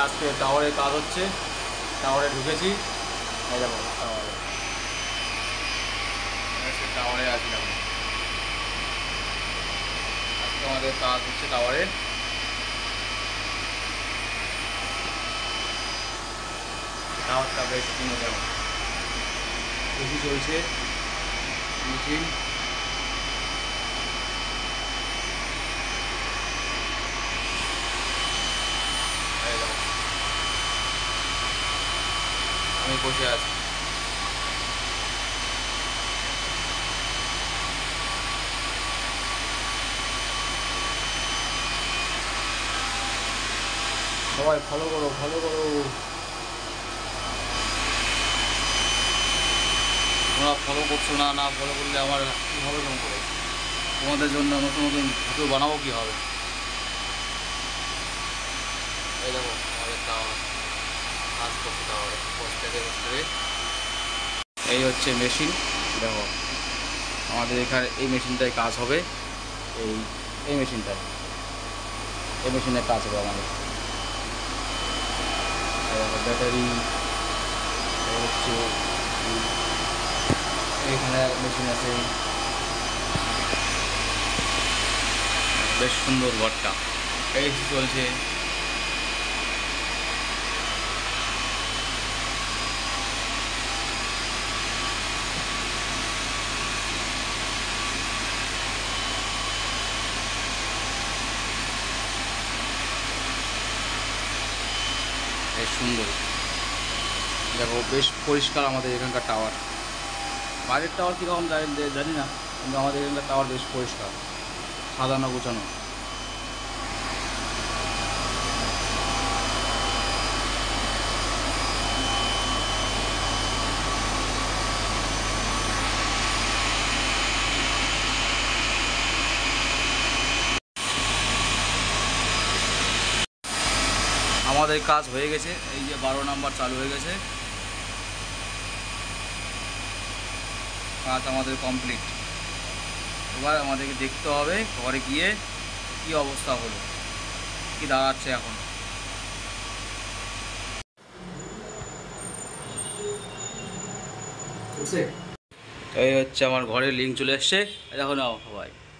আজকে টাওয়ারের কাজ হচ্ছে, টাওয়ারে ঢুকেছি। এই দেখো টাওয়ারে আছি এখন। আজকে আমাদের কাজ হচ্ছে টাওয়ারে। টাওয়ারটা বেশ সুন্দর, যেমন বেশি চলছে মেশিন। আমি বসে আছি। সবাই ফলো করো, ফলো করো। তোমরা ফলো করছো না, না ফলো করলে আমার কী হবে? কেমন করে তোমাদের জন্য নতুন নতুন ভিডিও বানাবো কীভাবে? এই দেখো আমাদের টাওয়ার কাজ করছে, টাওয়ারে বসতে বসতে। এই হচ্ছে মেশিন, দেখো আমাদের এখানে এই মেশিনটায় কাজ হবে। এই মেশিনটায় কাজ হবে আমাদের। ব্যাটারি হচ্ছে, এখানে মেশিন আছে। বেশ সুন্দর ঘরটা, এই চলছে। বেশ সুন্দর, দেখো বেশ পরিষ্কার আমাদের এখানকার টাওয়ার। বাইরের টাওয়ার কীরকম জানি না, কিন্তু আমাদের এখানকার টাওয়ার বেশ পরিষ্কার, সাজানো গোছানো। আমাদের কাজ হয়ে গেছে, এই যে 12 নাম্বার চালু হয়ে গেছে, কাজ আমাদের কমপ্লিট। এবার আমাদেরকে দেখতে হবে ঘরে গিয়ে কি অবস্থা হলো, কি দাঁড়াচ্ছে এখন। এই হচ্ছে আমার ঘরের লিঙ্ক চলে এসছে, দেখো নাও সবাই।